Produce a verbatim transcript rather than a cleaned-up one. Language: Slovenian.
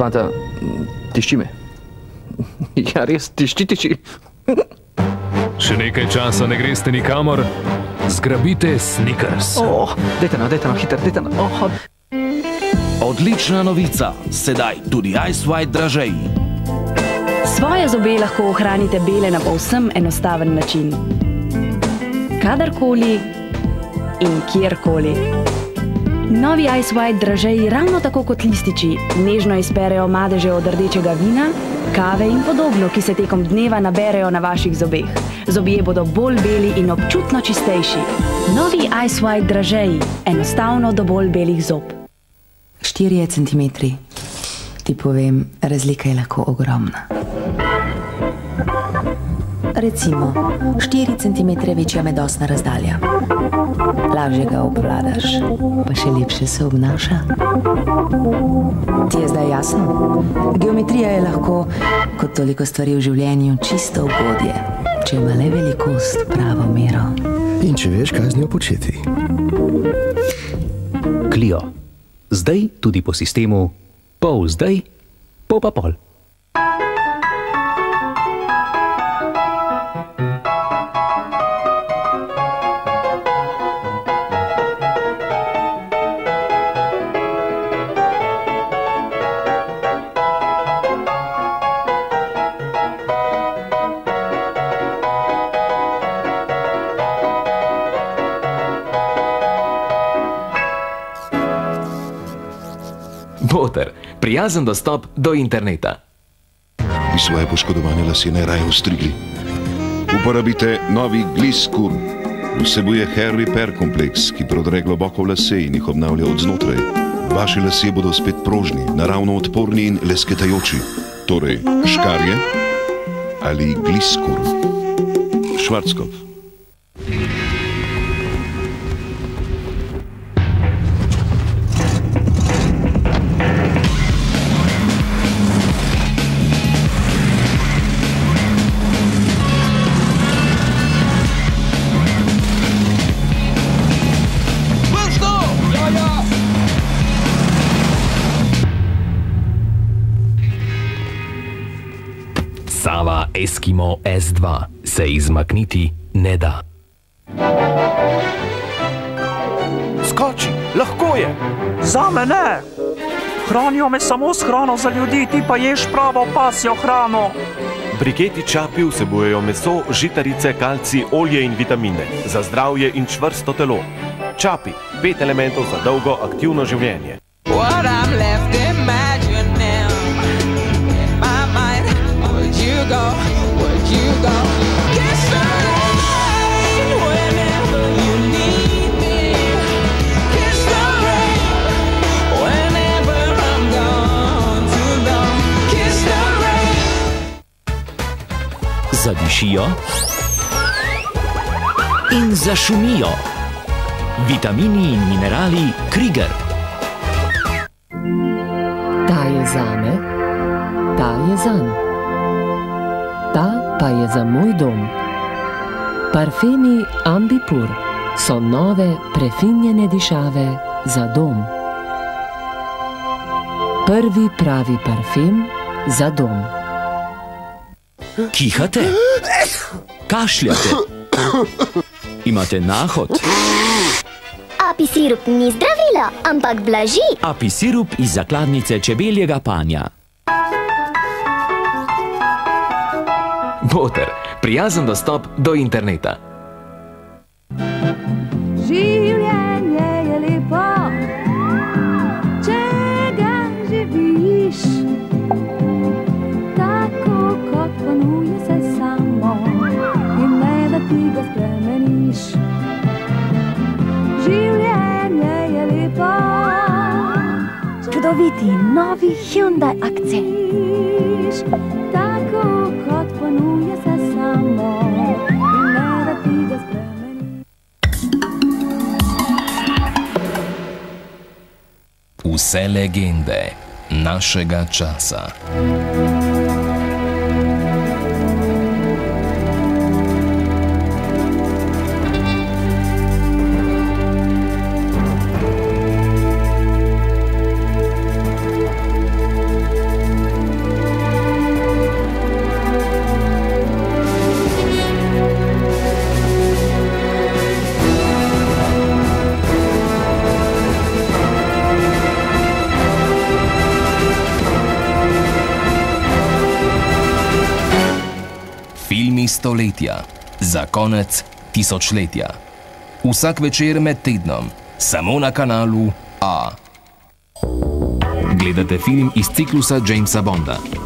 Fanta, tišči me. Ja, res, tišči, tišči. Še nekaj časa ne greste nikamor, zgrabite Snickers. Oh, dajte na, dajte na, hiter, dajte na. Oh. Odlična novica, sedaj tudi Ice White dražeji. Svoje zobe lahko ohranite bele na povsem enostaven način. Kadarkoli in kjerkoli. Novi Ice White dražeji ravno tako kot lističi nežno izperejo madeže od rdečega vina, kave in podobno, ki se tekom dneva naberejo na vaših zobeh. Zobje bodo bolj beli in občutno čistejši. Novi Ice White dražeji, enostavno do bolj belih zob. Štirje centimetri. Ti povem, razlika je lahko ogromna. Recimo, štiri centimetre večja medosna razdalja. Lažje ga obvladaš, pa še lepše se obnaša. Ti je zdaj jasno? Geometrija je lahko, kot toliko stvari v življenju, čisto ugodje, če ima le velikost pravo mero. In če veš, kaj z njo početi. Clio. Zdaj tudi po sistemu pol zdaj, pol pa pol. Boter, prijazen dostop do interneta. Bi svoje poškodovane lase najraje ostrigli. Uporabite novi Gliss Kur. Vsebuje hair repair kompleks, ki prodre globoko v lase in jih obnavlja od znotraj. Vaši lasje bodo spet prožni, naravno odporni in lesketajoči. Torej, škarje ali Gliss Kur. Schwarzkopf. Sava Eskimo S dva se izmakniti ne da. Skoči, lahko je! Zame ne! Hranijo me samo s hrano za ljudi, ti pa ješ pravo pasjo hrano. Briketi Čapi vsebujejo meso, žitarice, kalcij, olje in vitamine, za zdravje in čvrsto telo. Čapi, pet elementov za dolgo, aktivno življenje. What I'm left imagining in my mind. Would you go, would you go? Kiss the rain whenever you need me. Kiss the rain whenever I'm gone too long. Kiss the rain. Zadišijo in zašumijo. Vitamini in minerali Krieger. Ta je zame, ta je zanj. Ta pa je za moj dom. Parfemi Ambipur so nove prefinjene dišave za dom. Prvi pravi parfem za dom. Kihate? Kašljate? Imate nahod? Api sirup ni zdravilo, ampak blaži. Api sirup iz zakladnice čebeljega panja. Boter, prijazen dostop do interneta. Življenje je lepo, če ga živiš, tako kot ponuja se samo in ne da ti ga spremeniš. Življenje je lepo, čudoviti novi Hyundai Accent, tako kot ponuja se samo in ne da ti ga spremeniš. Vse legende našega časa. stoletja, za konec tisočletja. Vsak večer med tednom, samo na kanalu A. Gledate film iz ciklusa Jamesa Bonda.